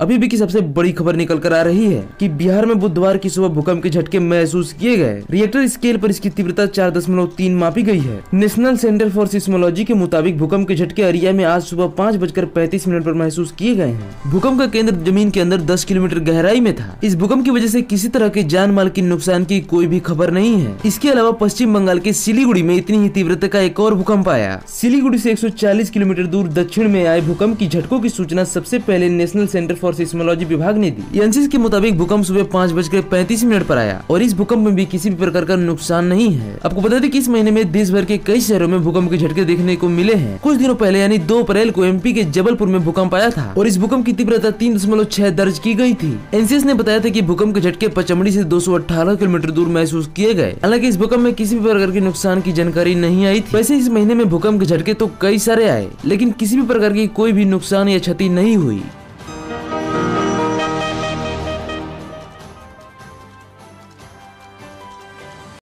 अभी भी की सबसे बड़ी खबर निकल कर आ रही है कि बिहार में बुधवार की सुबह भूकंप के झटके महसूस किए गए। रिएक्टर स्केल पर इसकी तीव्रता 4.3 मापी गई है। नेशनल सेंटर फॉर सिस्मोलॉजी के मुताबिक भूकंप के झटके अरिया में आज सुबह 5:35 पर महसूस किए गए हैं। भूकंप का केंद्र जमीन के अंदर 10 किलोमीटर गहराई में था। इस भूकंप की वजह से किसी तरह के जान माल की नुकसान की कोई भी खबर नहीं है। इसके अलावा पश्चिम बंगाल के सिलीगुड़ी में इतनी ही तीव्रता का एक और भूकंप आया। सिलीगुड़ी से 140 किलोमीटर दूर दक्षिण में आए भूकंप की झटकों की सूचना सबसे पहले नेशनल सेंटर फॉर सिस्मोलॉजी विभाग ने दी। एनसीएस के मुताबिक भूकंप सुबह 5:35 पर आया और इस भूकंप में भी किसी भी प्रकार का नुकसान नहीं है। आपको बता दें कि इस महीने में देश भर के कई शहरों में भूकंप के झटके देखने को मिले हैं। कुछ दिनों पहले यानी 2 अप्रैल को एमपी के जबलपुर में भूकंप आया था और इस भूकंप की तीव्रता 3.6 दर्ज की गई थी। एनसीएस ने बताया था कि भूकंप के झटके पचमढ़ी से 218 किलोमीटर दूर महसूस किए गए। हालांकि इस भूकंप में किसी भी प्रकार के नुकसान की जानकारी नहीं आई थी। वैसे इस महीने में भूकंप के झटके तो कई सारे आए, लेकिन किसी भी प्रकार की कोई भी नुकसान या क्षति नहीं हुई।